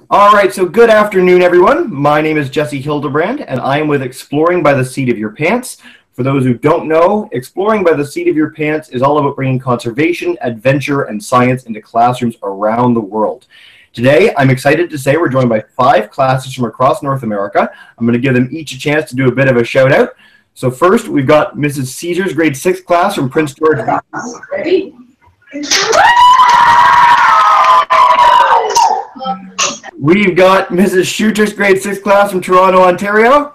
All right, so good afternoon, everyone. My name is Jesse Hildebrand, and I am with Exploring by the Seat of Your Pants. For those who don't know, Exploring by the Seat of Your Pants is all about bringing conservation, adventure, and science into classrooms around the world. Today, I'm excited to say we're joined by 5 classes from across North America. I'm going to give them each a chance to do a bit of a shout out. So first, we've got Mrs. Caesar's grade 6 class from Prince George. Ready? We've got Mrs. Shooter's grade 6 class from Toronto, Ontario.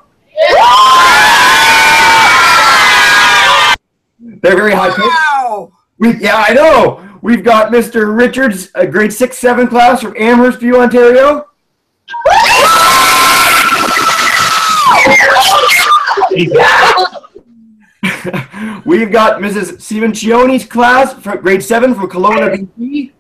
They're very high pitched. Wow! Yeah, I know. We've got Mr. Richards, a grade 6-7 class from Amherst View, Ontario. We've got Mrs. Simoncione's class from grade 7 from Kelowna, BC.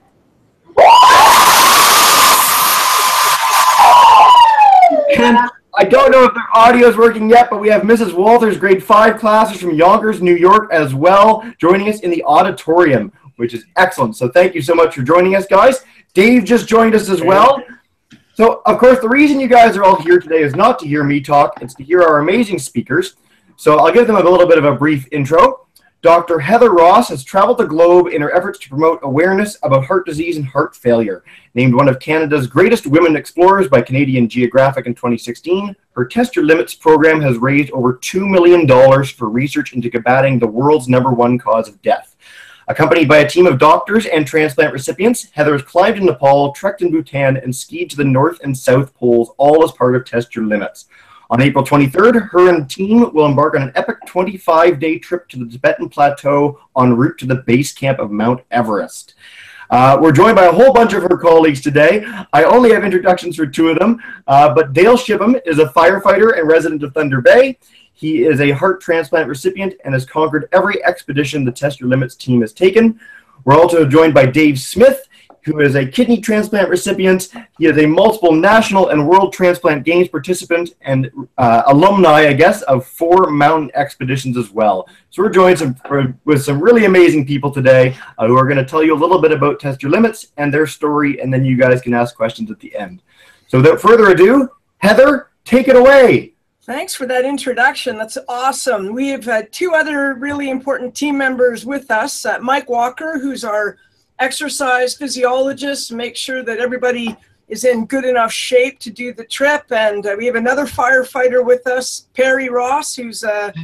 And I don't know if their audio is working yet, but we have Mrs. Walters' grade 5 classes from Yonkers, New York as well, joining us in the auditorium, which is excellent. So thank you so much for joining us, guys. Dave just joined us as well. So, of course, the reason you guys are all here today is not to hear me talk, it's to hear our amazing speakers. So I'll give them a little bit of a brief intro. Dr. Heather Ross has traveled the globe in her efforts to promote awareness about heart disease and heart failure. Named one of Canada's greatest women explorers by Canadian Geographic in 2016, her Test Your Limits program has raised over $2 million for research into combating the world's #1 cause of death. Accompanied by a team of doctors and transplant recipients, Heather has climbed in Nepal, trekked in Bhutan, and skied to the North and South Poles, all as part of Test Your Limits. On April 23rd, her and team will embark on an epic 25-day trip to the Tibetan plateau en route to the base camp of Mount Everest. We're joined by a whole bunch of her colleagues today. I only have introductions for 2 of them, but Dale Shipham is a firefighter and resident of Thunder Bay. He is a heart transplant recipient and has conquered every expedition the Test Your Limits team has taken. We're also joined by Dave Smith, who is a kidney transplant recipient. He is a multiple national and world transplant games participant and alumni, I guess, of 4 mountain expeditions as well. So we're joined with some really amazing people today who are going to tell you a little bit about Test Your Limits and their story, and then you guys can ask questions at the end. So without further ado, Heather, take it away. Thanks for that introduction. That's awesome. We have 2 other really important team members with us. Mike Walker, who's our exercise physiologist, make sure that everybody is in good enough shape to do the trip. And we have another firefighter with us, Perry Ross, who's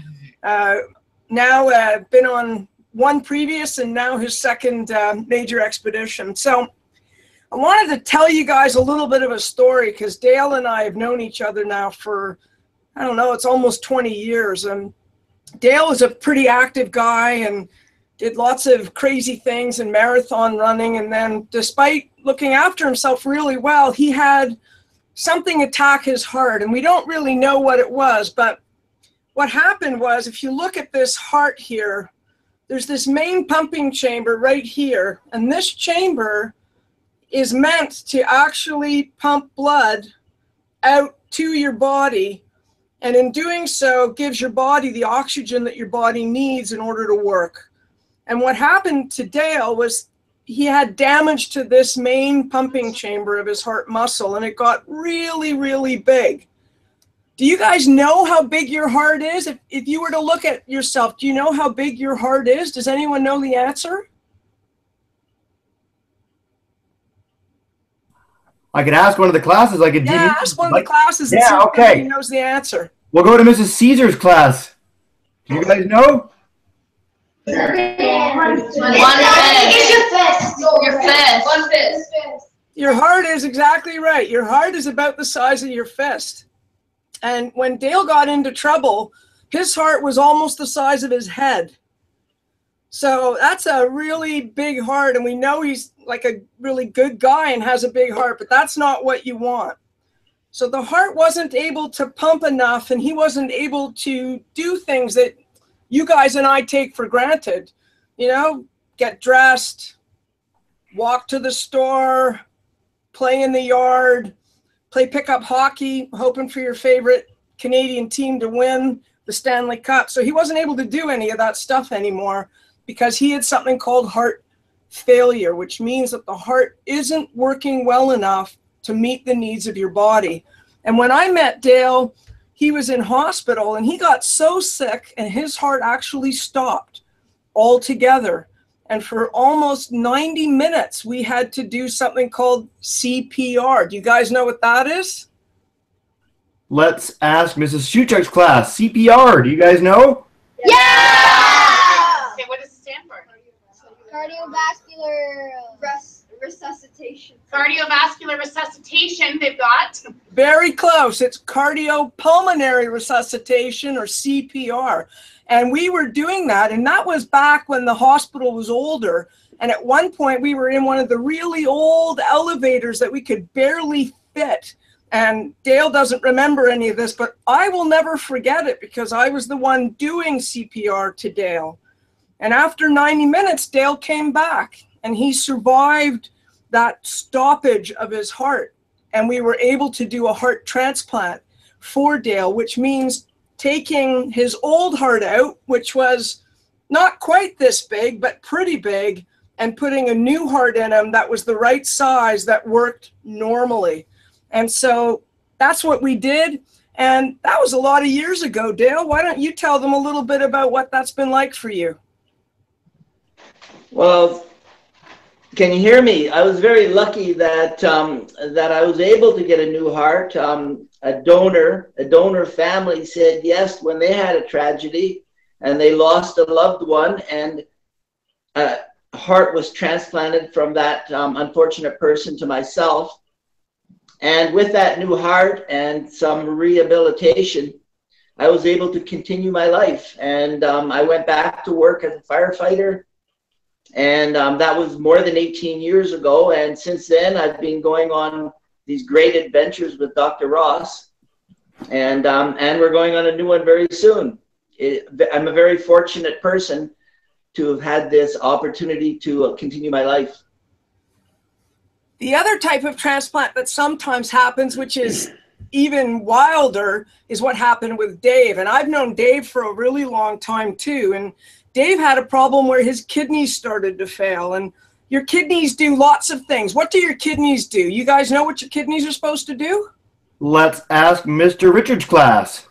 now been on 1 previous and now his 2nd major expedition. So I wanted to tell you guys a little bit of a story because Dale and I have known each other now for, I don't know, it's almost 20 years. And Dale is a pretty active guy and did lots of crazy things and marathon running. And then despite looking after himself really well, he had something attack his heart. And we don't really know what it was. But what happened was, if you look at this heart here, there's this main pumping chamber right here. And this chamber is meant to actually pump blood out to your body. And in doing so, gives your body the oxygen that your body needs in order to work. And what happened to Dale was he had damage to this main pumping chamber of his heart muscle, and it got really, really big. Do you guys know how big your heart is? If you were to look at yourself, do you know how big your heart is? Does anyone know the answer? I could ask one of the classes. Ask one of the classes and see if anybody knows the answer. We'll go to Mrs. Caesar's class. Do you guys know? 1 fist. Your fist. 1 fist. Your heart is exactly right. Your heart is about the size of your fist. And when Dale got into trouble, his heart was almost the size of his head. So that's a really big heart. And we know he's like a really good guy and has a big heart, but that's not what you want. So the heart wasn't able to pump enough, and he wasn't able to do things that you guys and I take for granted. You know, get dressed, walk to the store, play in the yard, play pickup hockey, hoping for your favorite Canadian team to win the Stanley Cup. So he wasn't able to do any of that stuff anymore because he had something called heart failure, which means that the heart isn't working well enough to meet the needs of your body. And when I met Dale, he was in hospital and he got so sick and his heart actually stopped altogether. And for almost 90 minutes, we had to do something called CPR. Do you guys know what that is? Let's ask Mrs. Shuchuk's class. CPR, do you guys know? Yeah! Okay, what does it stand for? Cardiovascular resuscitation. Cardiovascular resuscitation, they've got. Very close. It's cardiopulmonary resuscitation, or CPR. And we were doing that, and that was back when the hospital was older. And at one point, we were in one of the really old elevators that we could barely fit. And Dale doesn't remember any of this, but I will never forget it because I was the one doing CPR to Dale. And after 90 minutes, Dale came back, and he survived that stoppage of his heart. And we were able to do a heart transplant for Dale, which means taking his old heart out, which was not quite this big, but pretty big, and putting a new heart in him that was the right size that worked normally. And so that's what we did. And that was a lot of years ago. Dale, why don't you tell them a little bit about what that's been like for you? Well, can you hear me? I was very lucky that that I was able to get a new heart. A donor family said yes when they had a tragedy and they lost a loved one, and a heart was transplanted from that unfortunate person to myself. And with that new heart and some rehabilitation, I was able to continue my life. And I went back to work as a firefighter. And that was more than 18 years ago. And since then, I've been going on these great adventures with Dr. Ross. And we're going on a new one very soon. I'm a very fortunate person to have had this opportunity to continue my life. The other type of transplant that sometimes happens, which is even wilder, is what happened with Dave. And I've known Dave for a really long time too. And Dave had a problem where his kidneys started to fail. And your kidneys do lots of things. What do your kidneys do? You guys know what your kidneys are supposed to do? Let's ask Mr. Richard's class.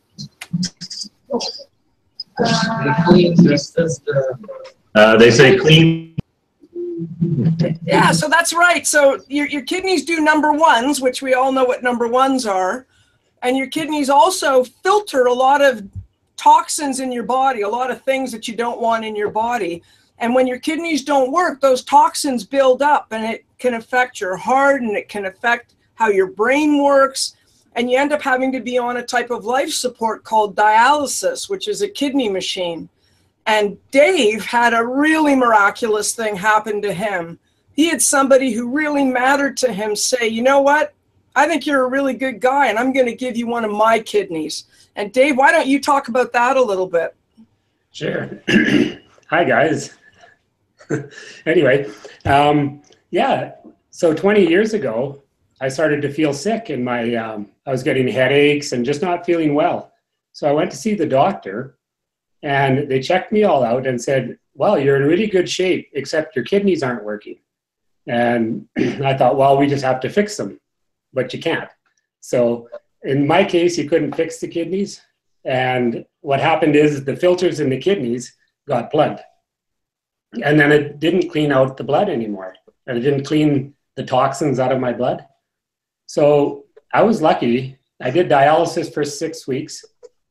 They say clean. Yeah, so that's right. So your kidneys do number ones, which we all know what number ones are. And your kidneys also filter a lot of toxins in your body, a lot of things that you don't want in your body. And when your kidneys don't work, those toxins build up, and it can affect your heart, and it can affect how your brain works. And you end up having to be on a type of life support called dialysis, which is a kidney machine. And Dave had a really miraculous thing happen to him. He had somebody who really mattered to him say, you know what? I think you're a really good guy, and I'm going to give you one of my kidneys. And Dave, why don't you talk about that a little bit? Sure. Hi, guys. Anyway, yeah, so 20 years ago, I started to feel sick, and I was getting headaches and just not feeling well. So I went to see the doctor, and they checked me all out and said, well, you're in really good shape, except your kidneys aren't working. And I thought, well, we just have to fix them, but you can't. So in my case, you couldn't fix the kidneys. And what happened is the filters in the kidneys got plugged. And then it didn't clean out the blood anymore. And it didn't clean the toxins out of my blood. So I was lucky. I did dialysis for 6 weeks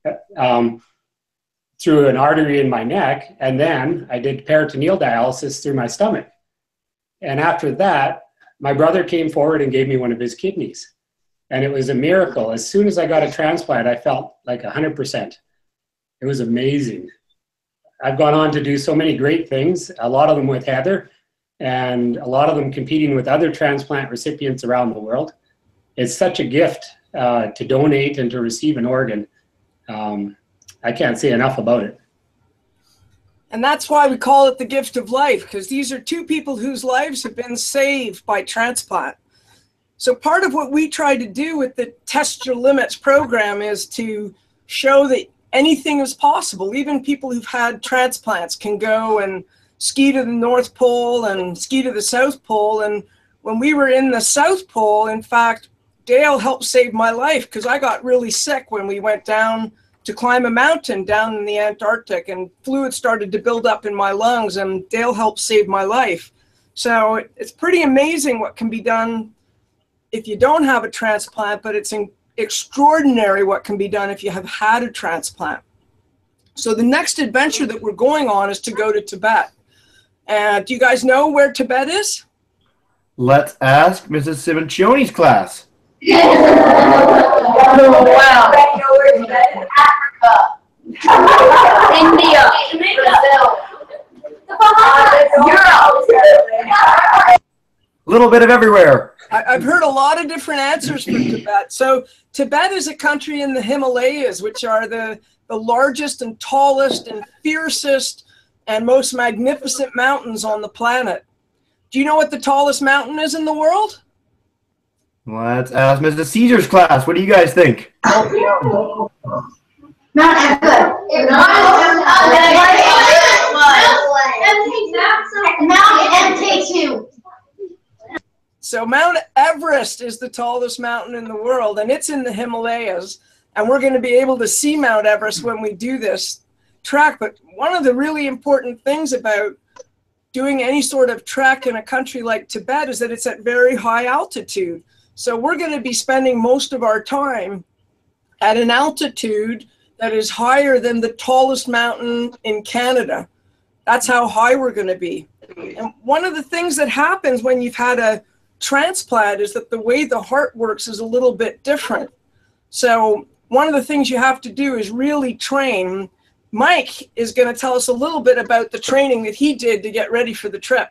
through an artery in my neck. And then I did peritoneal dialysis through my stomach. And after that, my brother came forward and gave me one of his kidneys. And it was a miracle. As soon as I got a transplant, I felt like 100%. It was amazing. I've gone on to do so many great things, a lot of them with Heather, and a lot of them competing with other transplant recipients around the world. It's such a gift to donate and to receive an organ. I can't say enough about it. And that's why we call it the gift of life, because these are two people whose lives have been saved by transplant. So part of what we try to do with the Test Your Limits program is to show that anything is possible. Even people who've had transplants can go and ski to the North Pole and ski to the South Pole, and when we were in the South Pole, in fact, Dale helped save my life because I got really sick when we went down to climb a mountain down in the Antarctic, and fluid started to build up in my lungs, and Dale helped save my life. So it's pretty amazing what can be done if you don't have a transplant, but it's extraordinary what can be done if you have had a transplant. So the next adventure that we're going on is to go to Tibet. Do you guys know where Tibet is? Let's ask Mrs. Simoncioni's class. Oh, wow. I know where Tibet is. Africa. India. Brazil. The Bahamas. Europe. A little bit of everywhere. I've heard a lot of different answers for Tibet. So Tibet is a country in the Himalayas, which are the largest and tallest and fiercest and most magnificent mountains on the planet. Do you know what the tallest mountain is in the world? Let's ask Mrs. Caesar's class. What do you guys think? Mount Everest. Mount MK2. So Mount Everest is the tallest mountain in the world, and it's in the Himalayas. And we're going to be able to see Mount Everest when we do this trek. But one of the really important things about doing any sort of trek in a country like Tibet is that it's at very high altitude. So we're going to be spending most of our time at an altitude that is higher than the tallest mountain in Canada. That's how high we're going to be. And one of the things that happens when you've had a transplant is that the way the heart works is a little bit different. So one of the things you have to do is really train. Mike is going to tell us a little bit about the training that he did to get ready for the trip.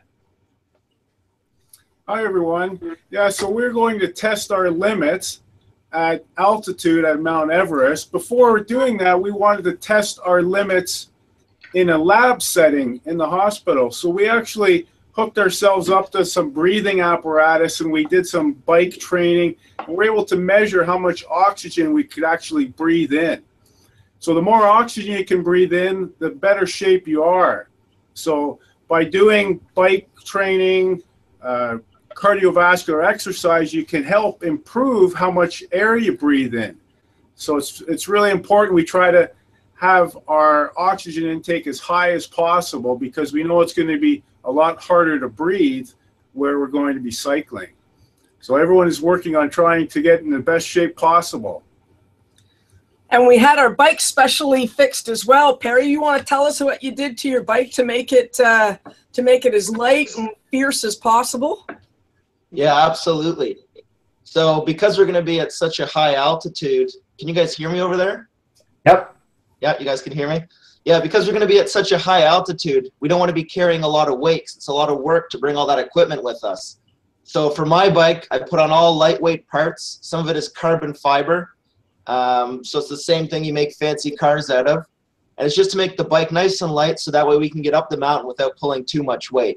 Hi, everyone. Yeah, so we're going to test our limits at altitude at Mount Everest. Before doing that, we wanted to test our limits in a lab setting in the hospital. So we actually hooked ourselves up to some breathing apparatus, and we did some bike training, and we're able to measure how much oxygen we could actually breathe in. So the more oxygen you can breathe in, the better shape you are. So by doing bike training, cardiovascular exercise, you can help improve how much air you breathe in. So it's really important we try to have our oxygen intake as high as possible, because we know it's going to be a lot harder to breathe where we're going to be cycling. So everyone is working on trying to get in the best shape possible. And we had our bike specially fixed as well. Perry, you want to tell us what you did to your bike to make it as light and fierce as possible? Yeah, absolutely. So because we're going to be at such a high altitude, can you guys hear me over there? Yep. Yeah, you guys can hear me? Yeah, because we're going to be at such a high altitude, we don't want to be carrying a lot of weights. It's a lot of work to bring all that equipment with us. So for my bike, I put on all lightweight parts. Some of it is carbon fiber. So it's the same thing you make fancy cars out of. And it's just to make the bike nice and light so that way we can get up the mountain without pulling too much weight.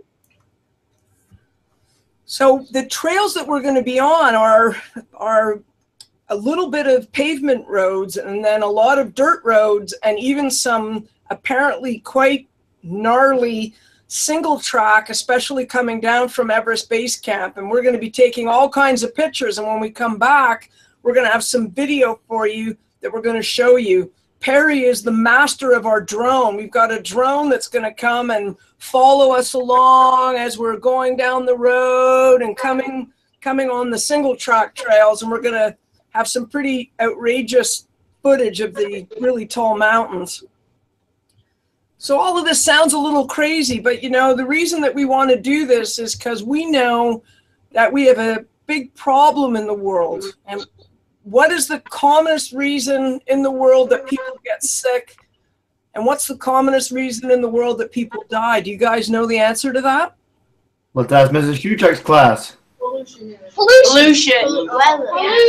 So the trails that we're going to be on are a little bit of pavement roads, and then a lot of dirt roads, and even some apparently quite gnarly single track, especially coming down from Everest Base Camp. And we're going to be taking all kinds of pictures, and when we come back, we're going to have some video for you that we're going to show you. Perry is the master of our drone. We've got a drone that's going to come and follow us along as we're going down the road and coming on the single track trails, and we're going to have some pretty outrageous footage of the really tall mountains. So all of this sounds a little crazy, but you know, the reason that we want to do this is because we know that we have a big problem in the world. And what is the commonest reason in the world that people get sick? And what's the commonest reason in the world that people die? Do you guys know the answer to that? Let's ask Mrs. Shuchek's class. Pollution. Weather.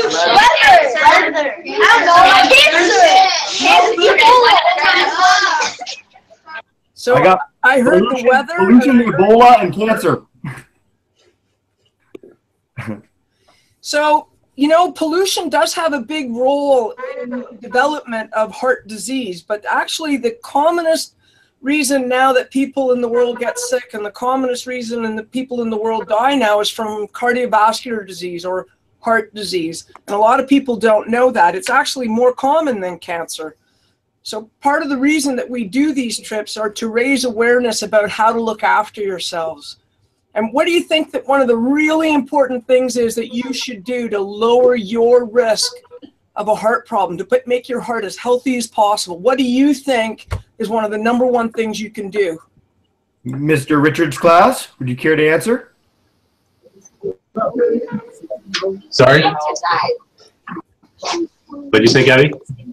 So I heard the weather. Pollution, Ebola, and cancer. So, you know, pollution does have a big role in the development of heart disease, but actually the commonest reason now that people in the world get sick, and the commonest reason and the people in the world die now, is from cardiovascular disease or heart disease. And a lot of people don't know that. It's actually more common than cancer. So part of the reason that we do these trips are to raise awareness about how to look after yourselves. And what do you think that one of the really important things is that you should do to lower your risk of a heart problem, to make your heart as healthy as possible? What do you think is one of the #1 things you can do? Mr. Richards' class, would you care to answer? Sorry? What did you say, Gabby?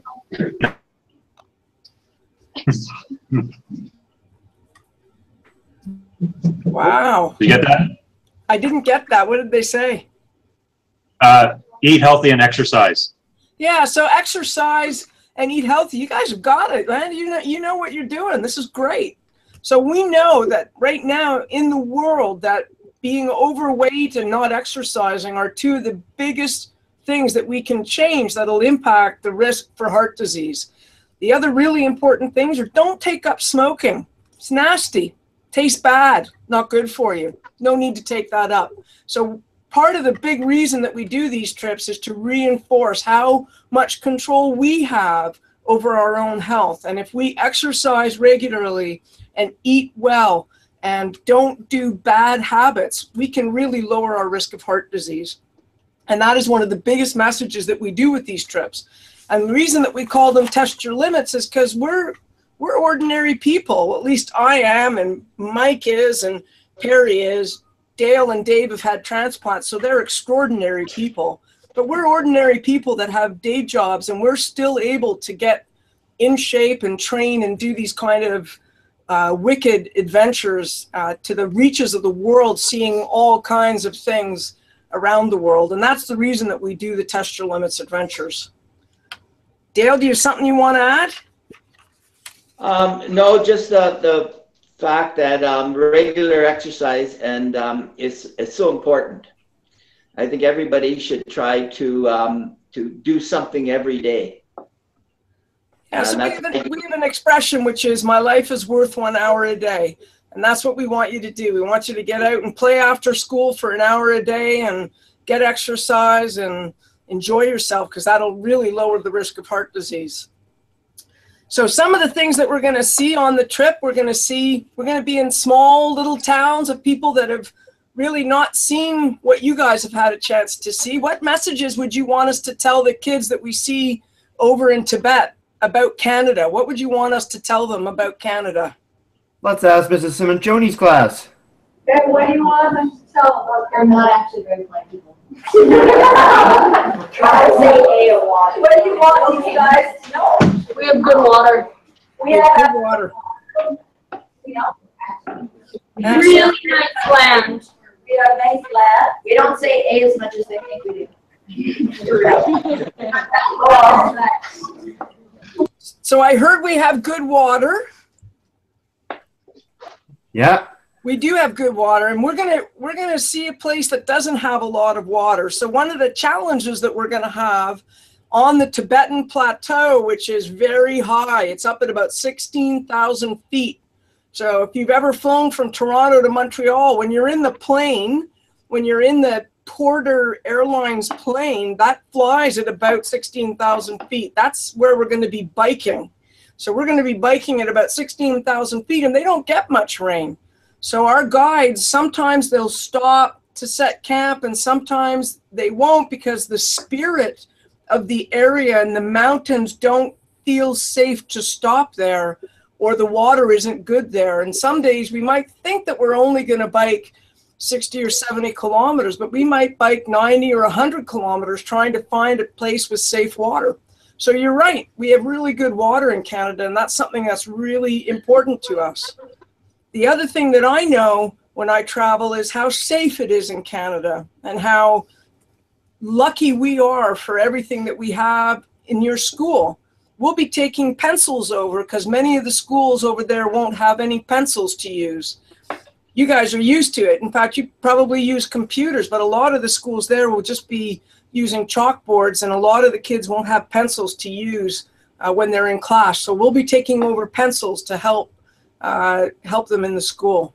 Wow. Did you get that? I didn't get that. What did they say? Eat healthy and exercise. Yeah, so exercise and eat healthy. You guys have got it, man. You know what you're doing. This is great. So we know that right now in the world that being overweight and not exercising are 2 of the biggest things that we can change that'll impact the risk for heart disease. The other really important things are don't take up smoking. It's nasty. Tastes bad. Not good for you. No need to take that up. So part of the big reason that we do these trips is to reinforce how much control we have over our own health. And if we exercise regularly and eat well and don't do bad habits, we can really lower our risk of heart disease. And that is one of the biggest messages that we do with these trips. And the reason that we call them Test Your Limits is because we're ordinary people. Well, at least I am, and Mike is, and Perry is. Dale and Dave have had transplants, so they're extraordinary people. But we're ordinary people that have day jobs, and we're still able to get in shape and train and do these kind of wicked adventures to the reaches of the world, seeing all kinds of things around the world. And that's the reason that we do the Test Your Limits adventures. Dale, do you have something you want to add? No, just the fact that regular exercise and is so important. I think everybody should try to do something every day. Yeah, so we have an expression which is, my life is worth 1 hour a day. And that's what we want you to do. We want you to get out and play after school for an hour a day and get exercise and enjoy yourself, because that'll really lower the risk of heart disease. So some of the things that we're going to see on the trip, we're going to be in small little towns of people that have really not seen what you guys have had a chance to see. What messages would you want us to tell the kids that we see over in Tibet about Canada? What would you want us to tell them about Canada? Let's ask Mrs. Simonjoni's class. What do you want them to tell about? They're not actually very polite people. Try to say A or water. What do you want these guys to know? We have good water. We have good water. You know, Really nice land. we have nice land. We don't say A as much as they think we do. So I heard we have good water. Yeah. We do have good water, and we're gonna see a place that doesn't have a lot of water. So one of the challenges that we're gonna have on the Tibetan plateau, which is very high, it's up at about 16,000 feet. So if you've ever flown from Toronto to Montreal, when you're in the plane, when you're in the Porter Airlines plane, that flies at about 16,000 feet. That's where we're going to be biking. So we're going to be biking at about 16,000 feet, and they don't get much rain. So our guides, sometimes they'll stop to set camp, and sometimes they won't, because the spirit of the area and the mountains don't feel safe to stop there, or the water isn't good there. And some days we might think that we're only going to bike 60 or 70 kilometers, but we might bike 90 or 100 kilometers trying to find a place with safe water. So you're right, we have really good water in Canada, and that's something that's really important to us. The other thing that I know when I travel is how safe it is in Canada, and how lucky we are for everything that we have in your school. We'll be taking pencils over, because many of the schools over there won't have any pencils to use. You guys are used to it. In fact, you probably use computers, but a lot of the schools there will just be using chalkboards, and a lot of the kids won't have pencils to use when they're in class. So we'll be taking over pencils to help help them in the school.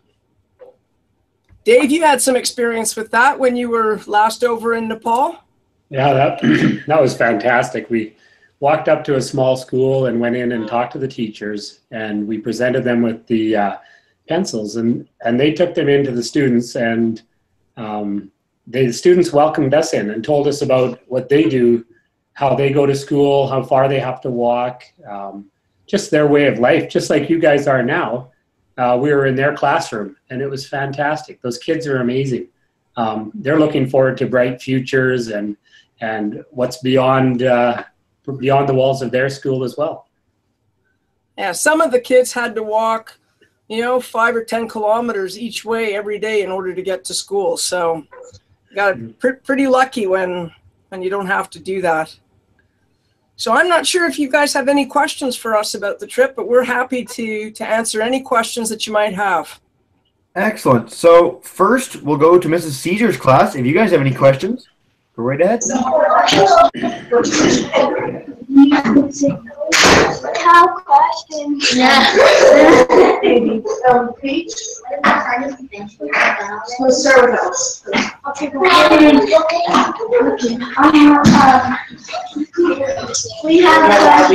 Dave, you had some experience with that when you were last over in Nepal? Yeah, that was fantastic. We walked up to a small school and went in and talked to the teachers, and we presented them with the pencils, and they took them into the students, and the students welcomed us in and told us about what they do, how they go to school, how far they have to walk, just their way of life, just like you guys are now. We were in their classroom, and it was fantastic. Those kids are amazing. They're looking forward to bright futures and what's beyond the walls of their school as well. Yeah, some of the kids had to walk, 5 or 10 kilometers each way every day in order to get to school. So you got pretty lucky when you don't have to do that. So I'm not sure if you guys have any questions for us about the trip, but we're happy to answer any questions that you might have. Excellent. So first, we'll go to Mrs. Caesar's class. If you guys have any questions, go right ahead. Have questions. Yeah. Let's start with us. We have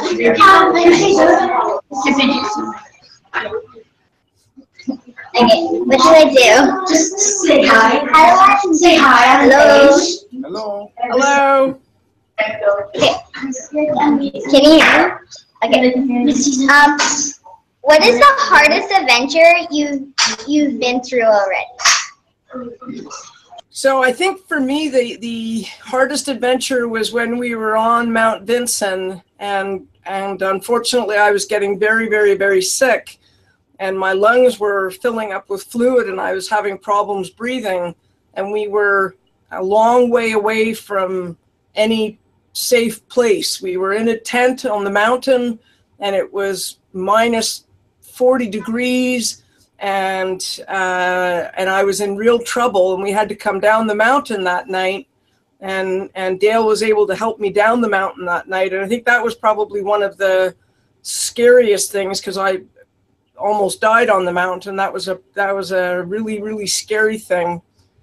okay, what should I do? Just say hi. How do I say hi? Hello. Hello. Hello. Okay. Can you hear me? Okay. What is the hardest adventure you've been through already? So I think for me, the hardest adventure was when we were on Mount Vinson, and unfortunately I was getting very, very, very sick, and my lungs were filling up with fluid, and I was having problems breathing, and we were a long way away from any safe place. We were in a tent on the mountain, and it was minus 40 degrees, and I was in real trouble, and we had to come down the mountain that night, and Dale was able to help me down the mountain that night, and I think that was probably one of the scariest things, because I almost died on the mountain. That was a really, really scary thing.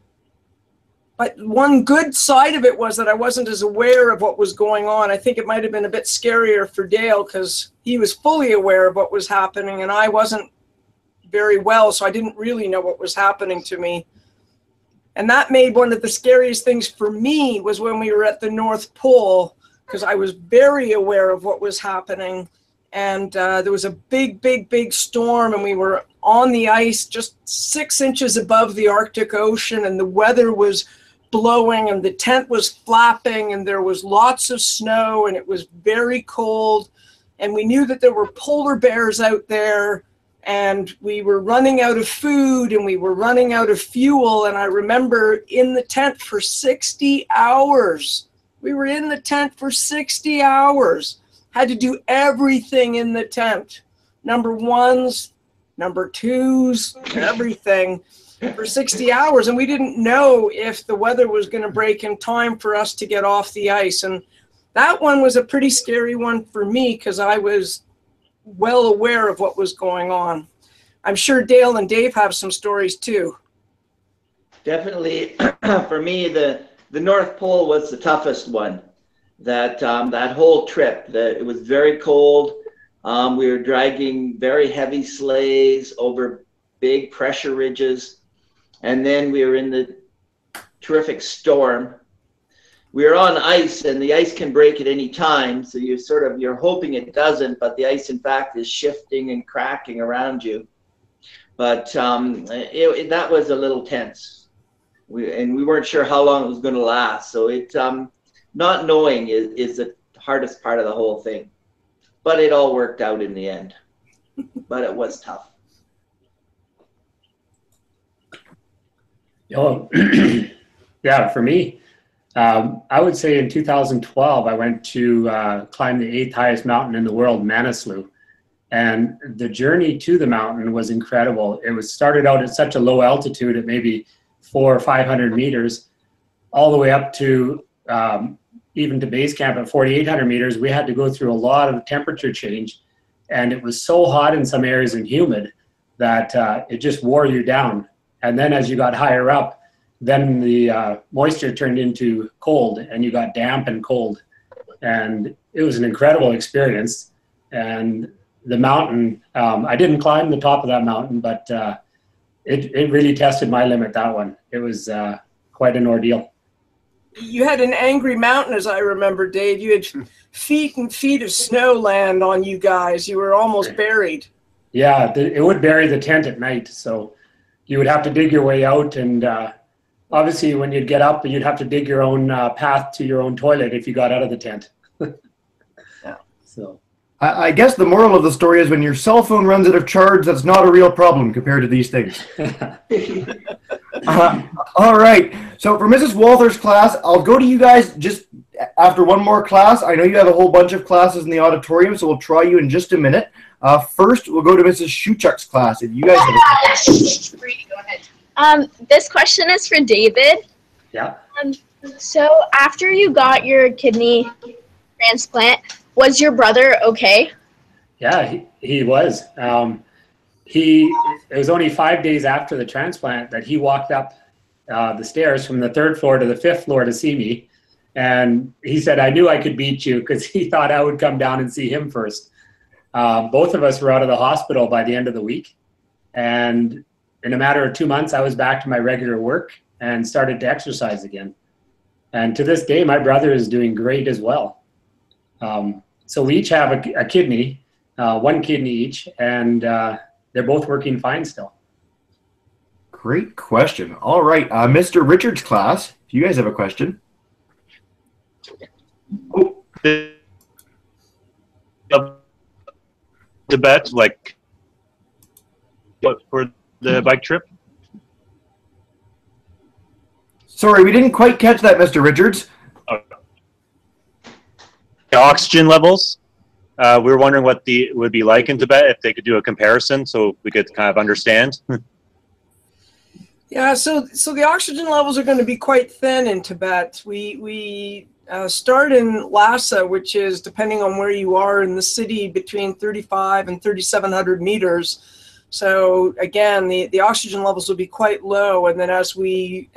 But one good side of it was that I wasn't as aware of what was going on. I think it might have been a bit scarier for Dale, because he was fully aware of what was happening, and I wasn't very well, so I didn't really know what was happening to me. And that made one of the scariest things for me was when we were at the North Pole, because I was very aware of what was happening. And there was a big, big, big storm, and we were on the ice just 6 inches above the Arctic Ocean, and the weather was blowing, and the tent was flapping, and there was lots of snow, and it was very cold, and we knew that there were polar bears out there, and we were running out of food, and we were running out of fuel. And I remember in the tent for 60 hours. We were in the tent for 60 hours. Had to do everything in the tent. Number ones, number twos, everything for 60 hours. And we didn't know if the weather was going to break in time for us to get off the ice. And that one was a pretty scary one for me, because I was well aware of what was going on. I'm sure Dale and Dave have some stories too. Definitely, for me, the North Pole was the toughest one. That whole trip, it was very cold. We were dragging very heavy sleighs over big pressure ridges, and then we were in the terrific storm. We were on ice, and the ice can break at any time, so you're hoping it doesn't, but the ice in fact is shifting and cracking around you. But that was a little tense, and we weren't sure how long it was going to last. So not knowing is the hardest part of the whole thing, but it all worked out in the end. But it was tough. Oh, yeah, for me, I would say in 2012, I went to climb the 8th highest mountain in the world, Manaslu. And the journey to the mountain was incredible. It was started out at such a low altitude at maybe 400 or 500 meters, all the way up to even to base camp at 4,800 meters. We had to go through a lot of temperature change. and it was so hot in some areas and humid that it just wore you down. And then as you got higher up, then the moisture turned into cold, and you got damp and cold. And it was an incredible experience. And the mountain, I didn't climb the top of that mountain, but it really tested my limit, that one. It was quite an ordeal. You had an angry mountain, as I remember, Dave. You had feet and feet of snow land on you guys. You were almost buried. Yeah, it would bury the tent at night. So you would have to dig your way out. And obviously, when you'd get up, you'd have to dig your own path to your own toilet if you got out of the tent. Yeah. So I guess the moral of the story is when your cell phone runs out of charge, that's not a real problem compared to these things. All right. So for Mrs. Walther's class, I'll go to you guys just after one more class. I know you have a whole bunch of classes in the auditorium, so we'll try you in just a minute. First, we'll go to Mrs. Shuchuk's class. If you guys have this question is for David. Yeah. So after you got your kidney transplant, was your brother okay? Yeah, he was. It was only 5 days after the transplant that he walked up the stairs from the 3rd floor to the 5th floor to see me. And he said, I knew I could beat you, because he thought I would come down and see him first. Both of us were out of the hospital by the end of the week. And in a matter of 2 months, I was back to my regular work and started to exercise again. And to this day, my brother is doing great as well. So we each have a kidney, one kidney each, and they're both working fine still. Great question. All right, Mr. Richards' class, if you guys have a question. Oh. Tibet, like for the bike trip? Sorry, we didn't quite catch that, Mr. Richards. The oxygen levels. We were wondering what it would be like in Tibet, if they could do a comparison so we could kind of understand. Yeah, so the oxygen levels are going to be quite thin in Tibet. We start in Lhasa, which is, depending on where you are in the city, between 35 and 3,700 meters. So again, the oxygen levels will be quite low, and then as we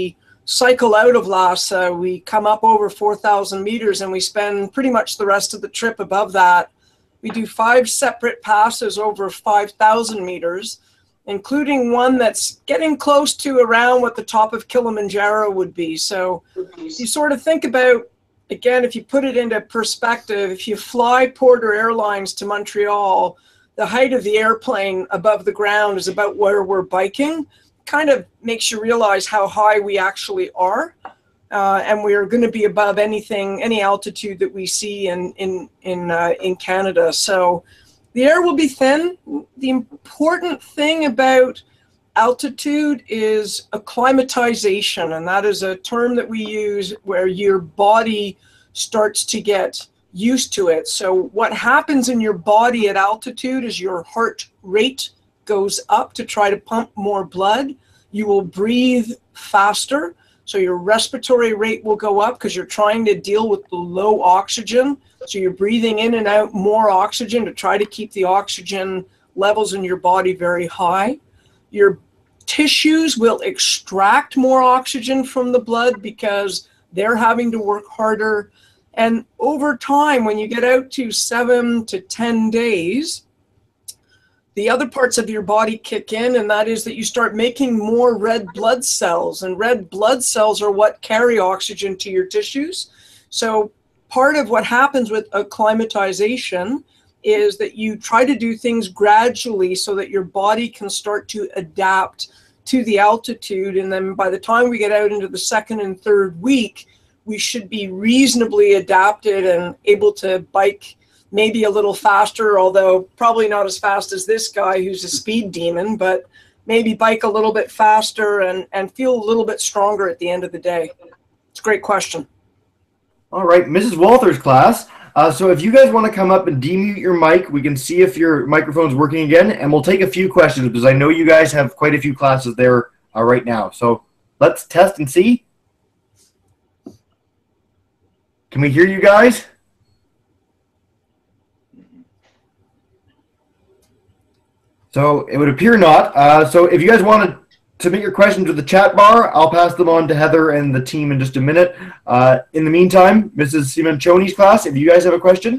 cycle out of Lhasa, we come up over 4,000 meters, and we spend pretty much the rest of the trip above that. We do 5 separate passes over 5,000 meters, including one that's getting close to around what the top of Kilimanjaro would be. So you sort of think about, again, if you put it into perspective, if you fly Porter Airlines to Montreal, the height of the airplane above the ground is about where we're biking. Kind of makes you realize how high we actually are. And we're going to be above any altitude that we see in Canada. So the air will be thin. The important thing about altitude is acclimatization, and that is a term that we use where your body starts to get used to it. So what happens in your body at altitude is your heart rate goes up to try to pump more blood. You will breathe faster. So your respiratory rate will go up because you're trying to deal with the low oxygen. So you're breathing in and out more oxygen to try to keep the oxygen levels in your body very high. Your tissues will extract more oxygen from the blood because they're having to work harder. And over time, when you get out to 7 to 10 days, the other parts of your body kick in, and that is that you start making more red blood cells. And red blood cells are what carry oxygen to your tissues. So part of what happens with acclimatization is that you try to do things gradually so that your body can start to adapt to the altitude. And then by the time we get out into the 2nd and 3rd week, we should be reasonably adapted and able to bike maybe a little faster, although probably not as fast as this guy who's a speed demon, but maybe bike a little bit faster and feel a little bit stronger at the end of the day. It's a great question. All right, Mrs. Walther's class. So if you guys want to come up and demute your mic, we can see if your microphone's working again, and we'll take a few questions because I know you guys have quite a few classes there right now. So let's test and see. Can we hear you guys? So it would appear not. So if you guys want to submit your questions to the chat bar, I'll pass them on to Heather and the team in just a minute. In the meantime, Mrs. Simoncioni's class, if you guys have a question.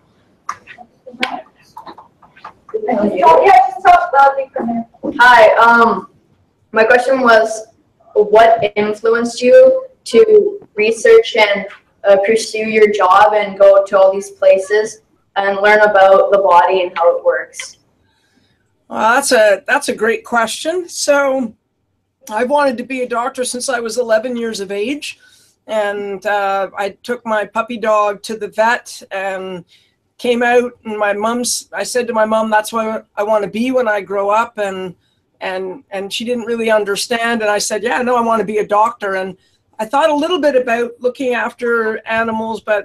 Hi, my question was, what influenced you to research and pursue your job and go to all these places and learn about the body and how it works? Well, that's a great question. So I've wanted to be a doctor since I was 11 years of age, and I took my puppy dog to the vet and came out, and I said to my mom, that's what I want to be when I grow up, and she didn't really understand, and I said, yeah, no, I want to be a doctor. And I thought a little bit about looking after animals, but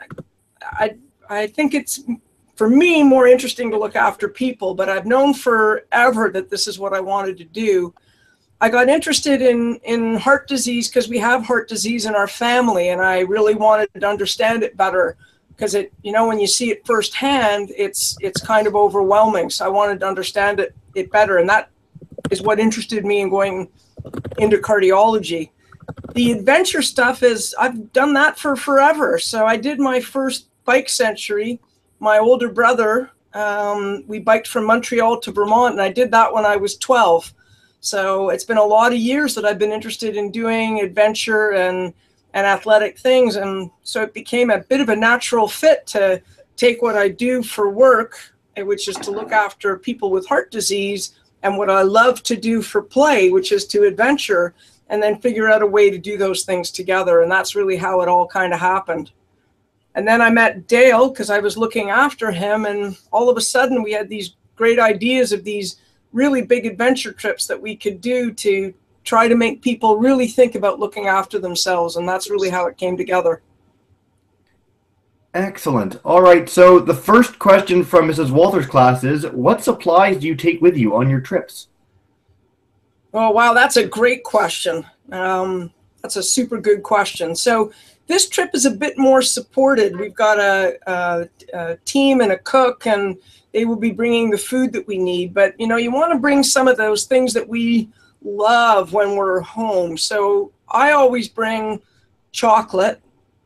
I think it's, for me, more interesting to look after people, but I've known forever that this is what I wanted to do. I got interested in heart disease because we have heart disease in our family, and I really wanted to understand it better, because it, when you see it firsthand, it's kind of overwhelming. So I wanted to understand it better, and that is what interested me in going into cardiology. The adventure stuff is, I've done that for forever. So I did my first bike century. My older brother, we biked from Montreal to Vermont, and I did that when I was 12. So it's been a lot of years that I've been interested in doing adventure and athletic things. And so it became a bit of a natural fit to take what I do for work, which is to look after people with heart disease, and what I love to do for play, which is to adventure, and then figure out a way to do those things together. And that's really how it all kind of happened. And then I met Dale because I was looking after him, and all of a sudden we had these great ideas of these really big adventure trips that we could do to try to make people really think about looking after themselves. And that's really how it came together. Excellent. All right. So the first question from Mrs. Walters' class is, what supplies do you take with you on your trips? Oh, wow. That's a great question. That's a super good question. So this trip is a bit more supported. We've got a team and a cook, and they will be bringing the food that we need. But, you want to bring some of those things that we love when we're home. So I always bring chocolate.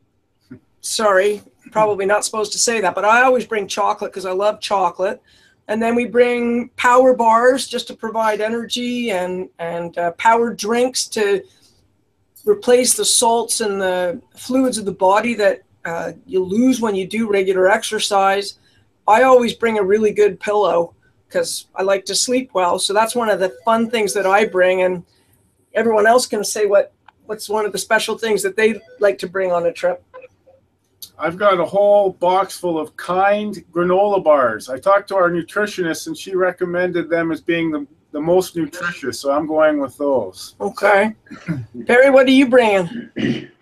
Sorry, probably not supposed to say that, but I always bring chocolate because I love chocolate. And then we bring power bars just to provide energy, and power drinks to replace the salts and the fluids of the body that you lose when you do regular exercise. I always bring a really good pillow because I like to sleep well. So that's one of the fun things that I bring, and everyone else can say what's one of the special things that they like to bring on a trip. I've got a whole box full of Kind granola bars. I talked to our nutritionist, and she recommended them as being the most nutritious, so I'm going with those. Okay. Perry, what are you bringing?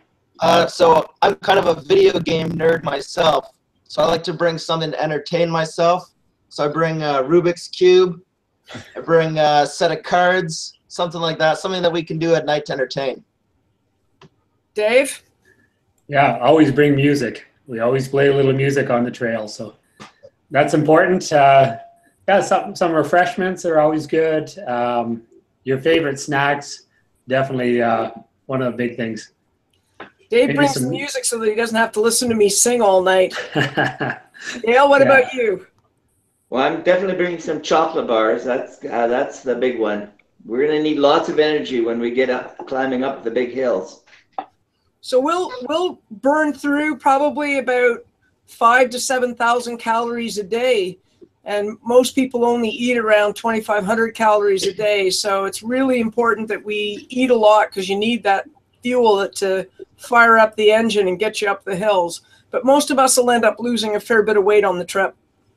So I'm kind of a video game nerd myself, so I like to bring something to entertain myself. So I bring a Rubik's Cube, I bring a set of cards, something like that, something that we can do at night to entertain. Dave? Yeah, always bring music. We always play a little music on the trail, so that's important. Yeah, some refreshments are always good. Your favorite snacks, definitely one of the big things. Dave brings some music so that he doesn't have to listen to me sing all night. Dale, what about you? Well, I'm definitely bringing some chocolate bars. That's the big one. We're going to need lots of energy when we get up, climbing up the big hills. So we'll burn through probably about 5,000 to 7,000 calories a day, and most people only eat around 2,500 calories a day. So it's really important that we eat a lot because you need that fuel to fire up the engine and get you up the hills. But most of us will end up losing a fair bit of weight on the trip.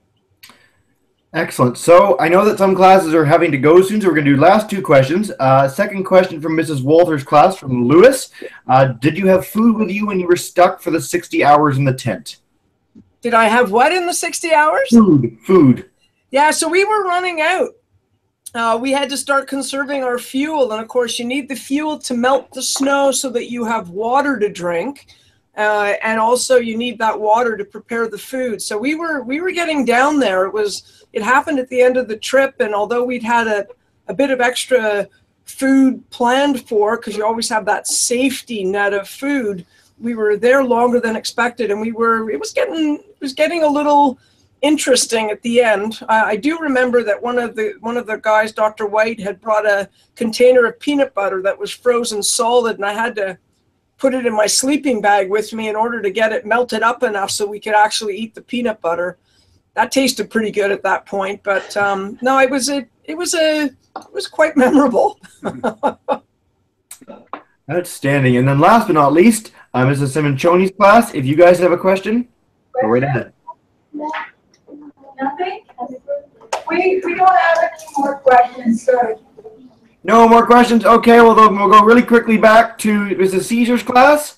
Excellent. So I know that some classes are having to go soon, so we're going to do last two questions. Second question from Mrs. Walters' class from Lewis. Did you have food with you when you were stuck for the 60 hours in the tent? Did I have what in the 60 hours? Food. Yeah, so we were running out. We had to start conserving our fuel. And of course, you need the fuel to melt the snow so that you have water to drink. and also you need that water to prepare the food. So we were getting down there. It happened at the end of the trip, and although we'd had a bit of extra food planned for, because you always have that safety net of food, we were there longer than expected, and it was getting a little interesting at the end. I do remember that one of the guys, Dr. White, had brought a container of peanut butter that was frozen solid, and I had to put it in my sleeping bag with me in order to get it melted up enough so we could actually eat the peanut butter. That tasted pretty good at that point, but no, it was quite memorable. Outstanding. And then last but not least, Mrs. Simoncioni's class. If you guys have a question, go right ahead. Nothing? We don't have any more questions, sir. No more questions? Okay, well, then we'll go really quickly back to Mrs. Caesar's class.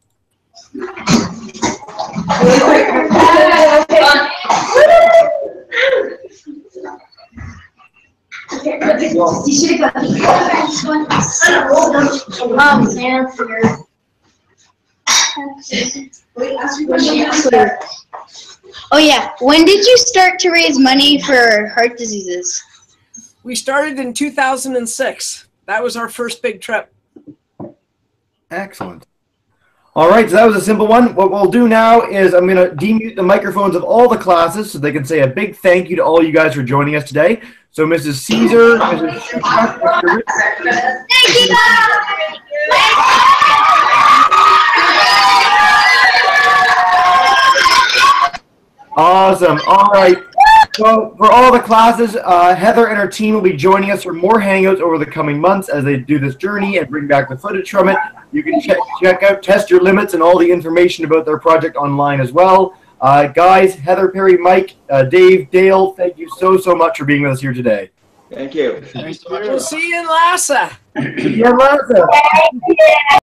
Oh yeah, when did you start to raise money for heart diseases? We started in 2006. That was our first big trip. Excellent. All right, so that was a simple one. What we'll do now is I'm going to demute the microphones of all the classes so they can say a big thank you to all you guys for joining us today. So Mrs. Caesar, Mrs. Schuchak, Mr. Rich. Thank you. Awesome. All right. So for all the classes, Heather and her team will be joining us for more Hangouts over the coming months as they do this journey and bring back the footage from it. You can check out Test Your Limits and all the information about their project online as well. Guys, Heather, Perry, Mike, Dave, Dale, thank you so much for being with us here today. Thank you. We'll see you in Lhasa. See you in Lhasa.